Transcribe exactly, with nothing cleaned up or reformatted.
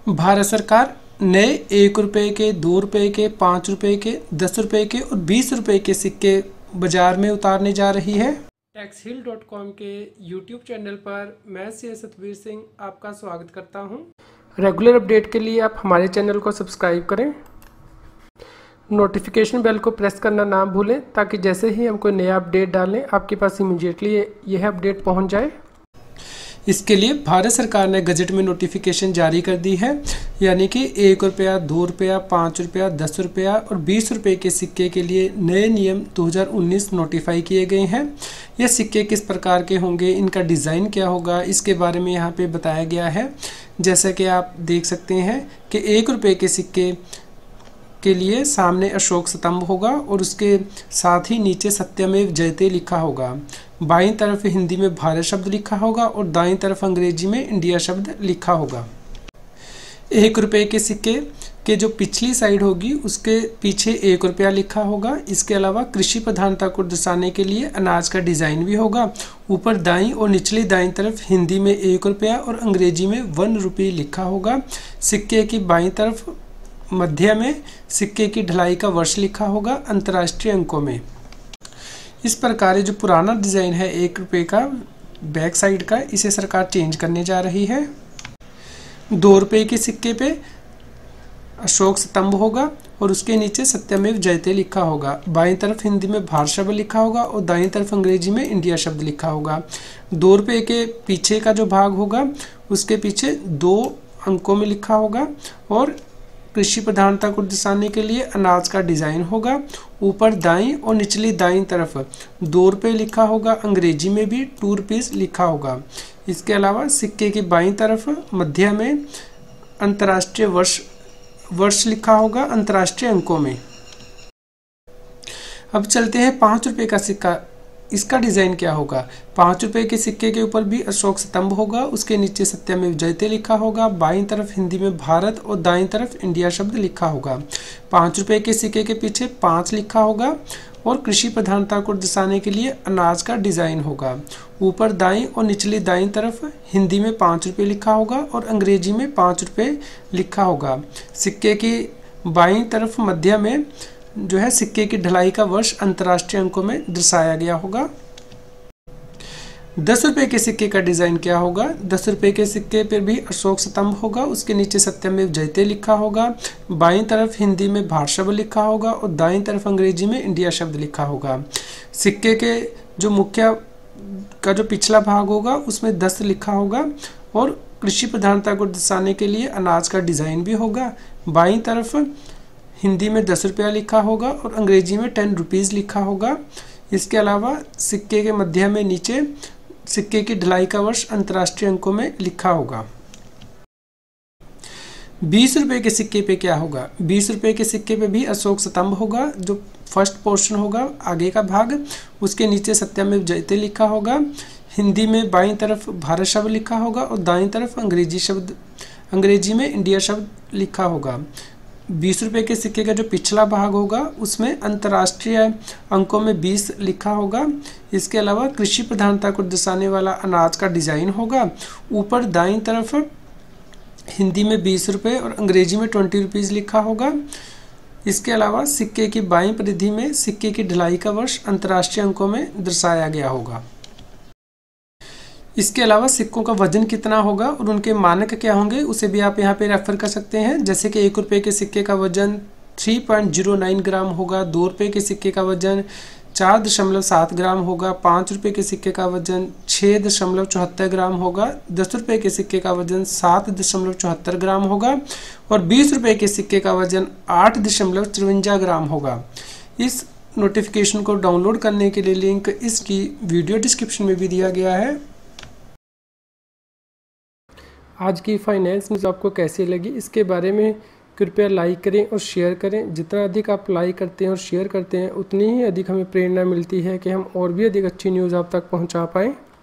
भारत सरकार नए एक रुपये के, दो रुपये के, पाँच रुपये के, दस रुपये के और बीस रुपये के सिक्के बाजार में उतारने जा रही है। टैक्स हिल डॉट कॉम के यूट्यूब चैनल पर मैं सी सतवीर सिंह आपका स्वागत करता हूं। रेगुलर अपडेट के लिए आप हमारे चैनल को सब्सक्राइब करें, नोटिफिकेशन बेल को प्रेस करना ना भूलें ताकि जैसे ही हम कोई नया अपडेट डालें आपके पास इमीडिएटली यह अपडेट पहुंच जाए। इसके लिए भारत सरकार ने गजट में नोटिफिकेशन जारी कर दी है, यानी कि एक रुपया, दो रुपया, पाँच रुपया, दस रुपया और बीस रुपये के सिक्के के लिए नए नियम दो हज़ार उन्नीस नोटिफाई किए गए हैं। ये सिक्के किस प्रकार के होंगे, इनका डिज़ाइन क्या होगा, इसके बारे में यहाँ पे बताया गया है। जैसा कि आप देख सकते हैं कि एक रुपये के सिक्के के लिए सामने अशोक स्तंभ होगा और उसके साथ ही नीचे सत्यमेव जयते लिखा होगा। बाईं तरफ हिंदी में भारत शब्द लिखा होगा और दाईं तरफ अंग्रेजी में इंडिया शब्द लिखा होगा। एक रुपये के सिक्के के जो पिछली साइड होगी उसके पीछे एक रुपया लिखा होगा। इसके अलावा कृषि प्रधानता को दर्शाने के लिए अनाज का डिज़ाइन भी होगा। ऊपर दाईं और निचली दाईं तरफ हिंदी में एक रुपया और अंग्रेजी में वन रुपये लिखा होगा। सिक्के की बाईं तरफ मध्य में सिक्के की ढलाई का वर्ष लिखा होगा अंतर्राष्ट्रीय अंकों में। इस प्रकार जो पुराना डिज़ाइन है एक रुपये का बैक साइड का, इसे सरकार चेंज करने जा रही है। दो रुपये के सिक्के पे अशोक स्तंभ होगा और उसके नीचे सत्यमेव जयते लिखा होगा। बाईं तरफ हिंदी में भारत शब्द लिखा होगा और दाईं तरफ अंग्रेजी में इंडिया शब्द लिखा होगा। दो रुपये के पीछे का जो भाग होगा उसके पीछे दो अंकों में लिखा होगा और कृषि प्रधानता को दर्शाने के लिए अनाज का डिज़ाइन होगा। ऊपर दाईं और निचली दाईं तरफ दो रुपये लिखा होगा, अंग्रेजी में भी टू रुपीज़ लिखा होगा। इसके अलावा सिक्के की बाईं तरफ मध्य में अंतर्राष्ट्रीय वर्ष वर्ष लिखा होगा अंतर्राष्ट्रीय अंकों में। अब चलते हैं पाँच रुपये का सिक्का, इसका डिज़ाइन क्या होगा। पाँच रुपये के सिक्के के ऊपर भी अशोक स्तंभ होगा, उसके नीचे सत्यमेव जयते लिखा होगा। बाईं तरफ हिंदी में भारत और दाईं तरफ इंडिया शब्द लिखा होगा। पाँच रुपये के सिक्के के पीछे पाँच लिखा होगा और कृषि प्रधानता को दर्शाने के लिए अनाज का डिज़ाइन होगा। ऊपर दाईं और निचली दाईं तरफ हिंदी में पाँच रुपये लिखा होगा और अंग्रेजी में पाँच रुपये लिखा होगा। सिक्के की बाईं तरफ मध्य में जो है सिक्के की ढलाई का वर्ष अंतर्राष्ट्रीय अंकों में दर्शाया गया होगा। दस रुपये के सिक्के का डिज़ाइन क्या होगा। दस रुपये के सिक्के पर भी अशोक स्तंभ होगा, उसके नीचे सत्यमेव जयते लिखा होगा। बाईं तरफ हिंदी में भारत शब्द लिखा होगा और दाईं तरफ अंग्रेजी में इंडिया शब्द लिखा होगा। सिक्के के जो मुख्य का जो पिछला भाग होगा उसमें दस लिखा होगा और कृषि प्रधानता को दर्शाने के लिए अनाज का डिज़ाइन भी होगा। बाईं तरफ हिंदी में दस रुपया लिखा होगा और अंग्रेजी में टेन रुपीज़ लिखा होगा। इसके अलावा सिक्के के मध्य में नीचे सिक्के की ढलाई का वर्ष अंतर्राष्ट्रीय अंकों में लिखा होगा। बीस रुपये के सिक्के पे क्या होगा। बीस रुपये के सिक्के पे भी अशोक स्तंभ होगा, जो फर्स्ट पोर्शन होगा आगे का भाग, उसके नीचे सत्यमेव जयते लिखा होगा। हिंदी में बाईं तरफ भारत शब्द लिखा होगा और दाईं तरफ अंग्रेजी शब्द अंग्रेजी में इंडिया शब्द लिखा होगा। बीस रुपये के सिक्के का जो पिछला भाग होगा उसमें अंतर्राष्ट्रीय अंकों में बीस लिखा होगा। इसके अलावा कृषि प्रधानता को दर्शाने वाला अनाज का डिज़ाइन होगा। ऊपर दाईं तरफ हिंदी में बीस रुपये और अंग्रेजी में ट्वेंटी रुपीज़ लिखा होगा। इसके अलावा सिक्के की बाईं परिधि में सिक्के की ढलाई का वर्ष अंतर्राष्ट्रीय अंकों में दर्शाया गया होगा। इसके अलावा सिक्कों का वजन कितना होगा और उनके मानक क्या होंगे उसे भी आप यहाँ पे रेफर कर सकते हैं। जैसे कि एक रुपये के सिक्के का वजन तीन पॉइंट ज़ीरो नौ ग्राम होगा, दो रुपये के सिक्के का वजन चार दशमलव सात ग्राम होगा, पाँच रुपये के सिक्के का वजन छः दशमलव चौहत्तर ग्राम होगा, दस रुपये के सिक्के का वजन सात दशमलव चौहत्तर ग्राम होगा और बीस रुपये के सिक्के का वजन आठ दशमलव चौवंजा ग्राम होगा। इस नोटिफिकेशन को डाउनलोड करने के लिए लिंक इसकी वीडियो डिस्क्रिप्शन में भी दिया गया है। आज की फाइनेंस न्यूज़ आपको कैसी लगी, इसके बारे में कृपया लाइक करें और शेयर करें। जितना अधिक आप लाइक करते हैं और शेयर करते हैं उतनी ही अधिक हमें प्रेरणा मिलती है कि हम और भी अधिक अच्छी न्यूज़ आप तक पहुंचा पाएँ।